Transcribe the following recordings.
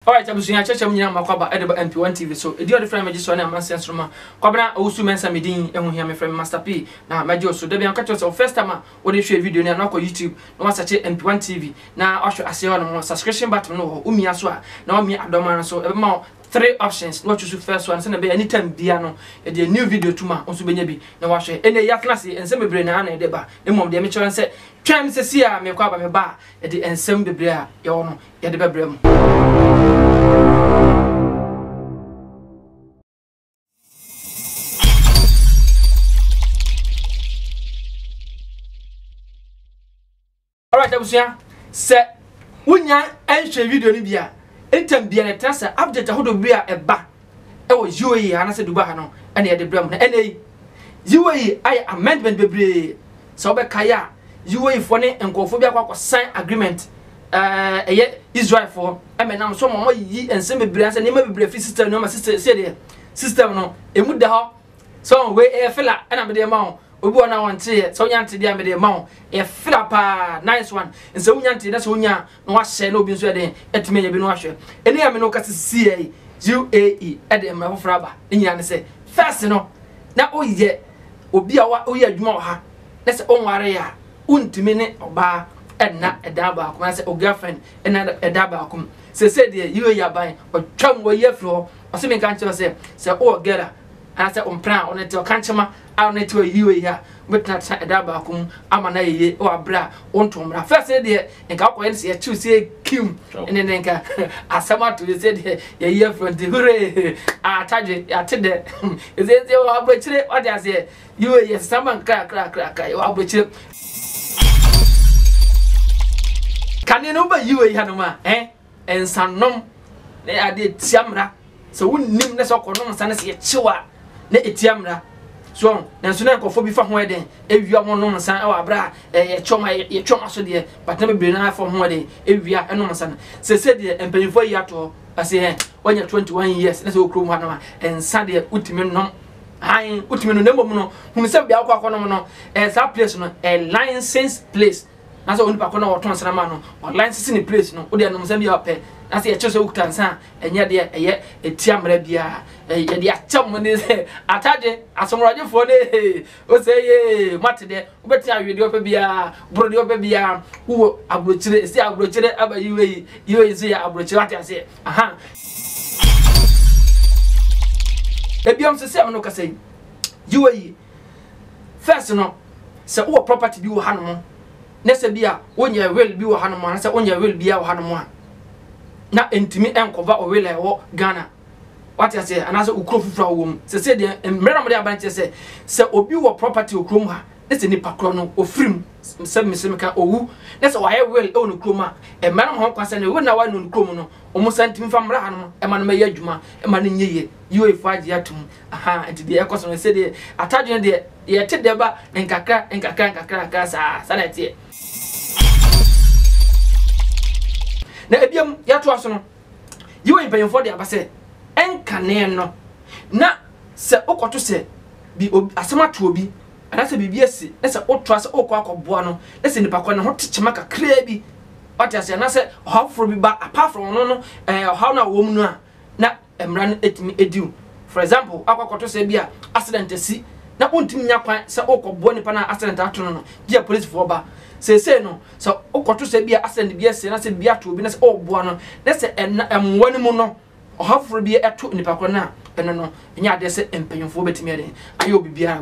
Alright, I'm seeing a church of Yamakaba Edinburgh MP1 TV. So, a dear friend, Major Sonia Mansroma, Cobra, also Mensa Medin, and we hear my friend Master P. Now, Major, so Debian catches of first time, what they share video now on YouTube, no one such MP1 TV. Now, I should say on subscription button, no, Umiaswa, now me abdomen, so every more. 3 options. What you should first one, send a anytime piano, a new video to my also be no wash it. And a classy and semi brain and a deba. The mom, the amateur and said, Tram says here, me quab a bar at the ensemble brea, your honor, at the bedroom. Alright, I was here. Say, when you answer video in India. Entem bia netansa update ahodo bia eba e wo UAE anase Dubai no ene de bram na ene UAE ay amendment bebre so be kaya UAE for ne enkofo bia kwa sign agreement eye Israel for emenam so mo yi ensem bebre anse ne ma bebre fi system no ma system no emu da ho so we e fila ena me de ma obi ona wonte so nya nte dia me de ma e fila pa nice one nse wonya nte na so wonya no wa share na obi nso de etime ye bi no ahwe ene ya me no kase CA UAE ede me fofra ba nyina ne se first no na oye obi a oye adwuma wa ha na se onware ya untime ne oba enna eda ba ko na se o girlfriend enna eda ba ko se de UAE aban o twam wo ye fro o se me kan che se o gera ana se ompran on te kan chema a na to UAE ya betna eda ba ko ama na ye o abra ontomra first de nka ko ye se choose kim ene nka asama to se de ye from the hore ataje atede ze o abrochire o de ase UAE sama kra o abrochire kan no ba UAE hanoma ensanom ne ade tiamra so wonnim ne so konom sane se ye chiwa ne etiamra so na so na nkofo bi fa ho eden ewia mo no nsan e wa bra ye choma so de but na be na fa ho eden ewia eno nsan se de empanifo yi ato ase wanya 21 years na se okrom ha na ensa de utimi no han utimi no nemo no hunu se bia akwa no no sa place no a license place na so onipa ko na woton sana ma no license ni place no wo de no nsan bia pe na se ye chose okutansa enye de eye etiamra bia ye de atam ne se atade asomraje fo ne o se ye matede obeti awede opa bia brode opa bia wo abrochire se abrochire aba UAE se ya abrochire atase aha ebiam se am no kase UAE first no se wo property bi wo hanom ne se bia wonya will bi wo hanom na se wonya will bia wo hanom na entimi enkova o will wo Ghana what you say anase ukrofufra wo se de mmerna mo de abanche se obi wo property okrom ha ne se nipa kro no ofrim se mesemeka owu ne se waye will e no krom a mmerna mo kwase ne wo na wa no krom no o mo santimi fa mra ha no e ma no meya adwuma e ma no nyeye UAE agi atum aha enti de ekoso no se de atadwe de ye te de ba nkakra sa na tie na ebiam ya to aso no UAE mpanyefo de abase enkane no na se okoto se bi asema to obi ana se bibia si na se oto ase okọ akọboa no na se nipa kọ na ho techema kakra bi watiase na se hawfro bi ba apart from no how na wo mu no a na emra no etimi ediu for example akọkoto se bia accident si na ontimi nya kwan se okọboa nipa na accident ato no bia police for ba se no so okoto se bia accident bia se na se bia to obi na se oboa no na se emwani mu no ohafro bi eto nipa kro na eno no nya ade se empanyefo betimi ade ayo bibia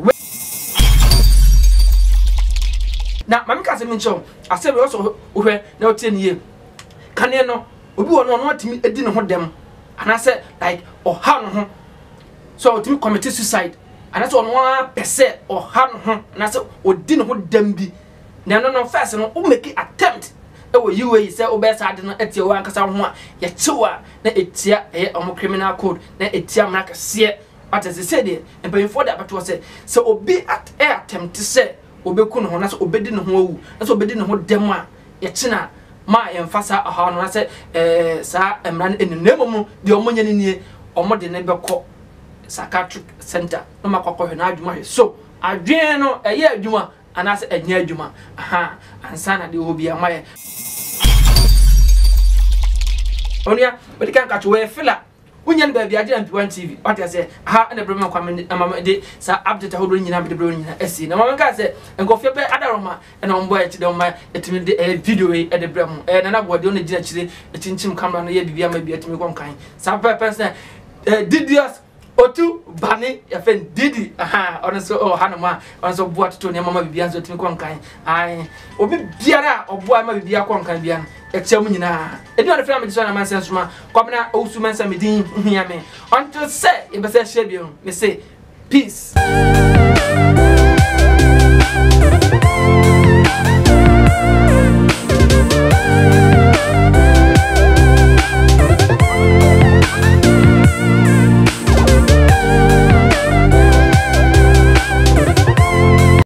na mami ka se mincho ase be so ohwe na otie niye kane no obi wo no atimi edi ne ho dem anase like oha no ho so otimi commit suicide anase ono a pese oha no ho anase odi ne ho dem bi na no first no o make attempt e wo UAE se o be sa ade no etie wo ankasa ho a ye chewa na etia omo criminal code na etia mra kase atese se de empanyefo da bato se obi at attempt se obeku no ho na so obedi no ho awu na so obedi no ho dem a ye china ma emfasa aha no na se sa emra enenemo mu de omonye nie omode ne beko psychiatric center no makokọ na adwuma he so adwen no eye adwuma anase enya adwuma aha ansana de obi amaye onua we kan catch we fila wonya no ba bia agye MP1 TV what I say ha na brema kwa mama de sa update ahodo nyina be de brema nyina esi na mama ka say enkofie be adaroma na ombo e ti de ma etimi de video e de brema na na bode on gina chire etinchim camera no ye bibia ma bia etimi kon kan sa person Didius Otu Bani ya fen Didi ono so hanoma ono so boa to ne mama bibia so etimi kon kan ai obi biara oboa ma bibia kon kan bia e tia mu nyina edi on frame so na man sense ma kwamna osu man sa medin hia me until say e be say share bi me say peace.